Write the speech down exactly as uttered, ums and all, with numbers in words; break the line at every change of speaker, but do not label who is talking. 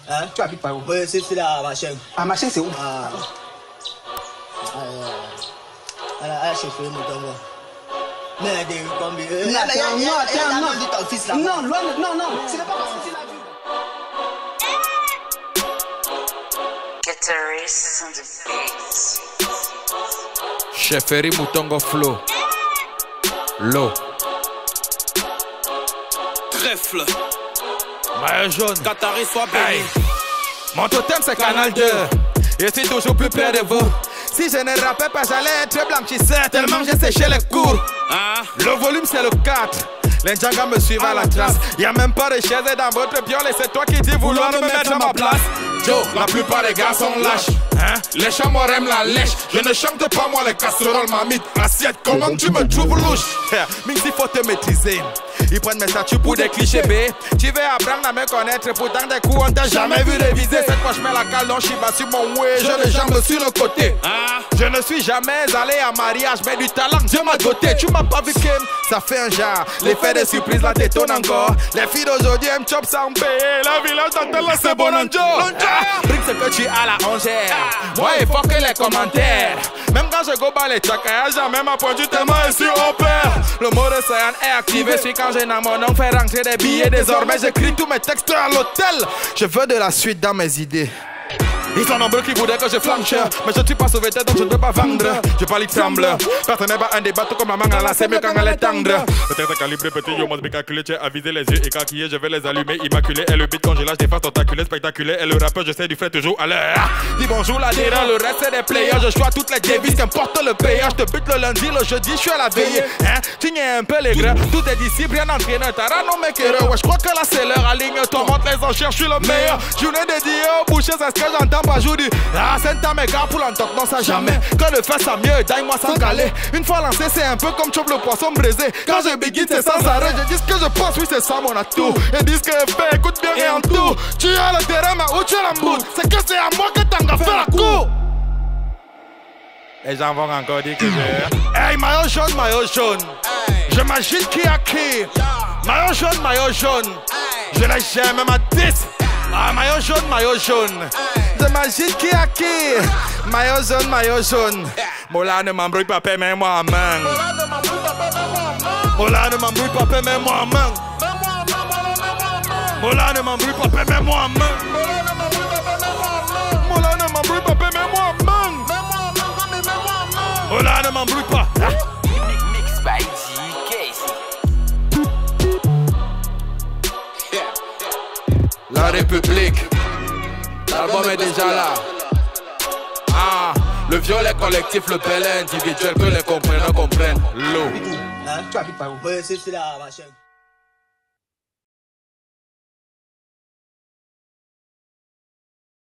Hein?
Tu habites par où?
Oui, c'est là, ma chaîne.
Ah, ma chaîne, c'est où?
Ah. Elle a chauffé mon tongo. Mais des combien?
Non, attends, non, attends, non.
Dit ton fils là.
Non, loin, non, non. Ce n'est pas parce que tu l'as vu.
Get the races on the beats.
Chefferie Moutongo Flow. L'eau.
Trèfle.
Maillot jaune.
Qatari soit béni.
Mon totem c'est Canal deux. Je suis toujours plus près de vous. Si je ne rappelle pas, j'allais être blanchisseur tellement j'ai séché les cours.
Hein?
Le volume c'est le quatre. Les Djangas me suivent à la trace. Y'a même pas de chaise dans votre piole et c'est toi qui dis vouloir me mettre à ma place. Joe, la plupart des gars sont lâches. Hein? Les chamords aiment la lèche. Je ne chante pas moi les casseroles, mamite, assiette. Comment tu me trouves louche? Mais il faut te maîtriser. Ils prennent mes statuts pour des clichés B. Tu veux apprendre à me connaître, pourtant des coups on t'a jamais vu réviser. Cette fois je mets la cale dans Shiba sur mon way. J'ai les jambes sur le côté.
Hein?
Je ne suis jamais allé à mariage, mais du talent Dieu m'a doté. Tu m'as pas vu Kim, ça fait un genre. L'effet de surprise la t'étonne encore. Les filles d'aujourd'hui aiment chop sans payer. La village d'Antel là c'est bon anjo. Brique ce que tu as la ongère. Moi il faut que les commentaires. Même quand je go bas les chakaya, jamais m'a pointu tellement et sur au père. Le mot de Saiyan est activé. Suis quand j'ai dans mon nom, fait rentrer des billets. Désormais j'écris tous mes textes à l'hôtel. Je veux de la suite dans mes idées. Ils sont nombreux qui voudraient que je flanche. Mais je ne suis pas sauvé donc je ne peux pas vendre. Je parle tremble. Partenaire pas un débat tout comme ma main à la c'est mieux quand elle est tendre. Peut-être calibré petit, yo must be calculé. Tu as avisé les yeux écarquillés. Je vais les allumer, immaculé. Et le beat quand je lâche des faces tentaculées, spectaculaires. Et le rappeur je sais du fait toujours à l'heure. Dis bonjour là derrière, le reste c'est des players. Je choisis toutes les devises, qu'importe le payeur. Je te bute le lundi, le jeudi, je suis à la veillée. Hein? Tu n'y es un peu les gras. Tous tes disciples, rien entraîneur. T'as non mec erreur. Ouais, je crois que là c'est l'heure. Aligne-toi, monte les enchères, je suis le meilleur. Journée dédiée au boucher, c'est ce que j'entends pas aujourd'hui. Ah, c'est un méga pour l'entendre, non ça jamais. Quand le fait ça mieux, d'aille-moi sans caler. Une fois lancé, c'est un peu comme chope le poisson brisé. Quand je begin, c'est sans arrêt. Je dis ce que je pense, oui, c'est ça mon atout. Et dis ce que je fais, écoute bien et en tout. Tu as le terrain, mais où tu l'emboutes? C'est que c'est à moi que t'en as fait la cour. Les gens vont encore dire que j'ai. Hey, maillot jaune, maillot jaune. Je m'agite qui a qui. Maillot jaune, maillot jaune. Je l'ai jamais ma dix. Ah, maillot jaune, maillot jaune. De magie qui a qui? Maillot jaune, maillot jaune. Mola ne m'embrouille pas, mets-moi en main. Mola ne m'embrouille pas, mets-moi en main. Mola ne m'embrouille pas, mets-moi en main. Mola ne m'embrouille pas, mets-moi en main. Mola ne m'embrouille pas.
Mix by G K.
La République. L'album est déjà là. Ah, le violet collectif, le bel individuel, que les comprenants comprennent. L'eau.
Hein?
Tu habites par où?
Oui, c'est là, ma chaîne.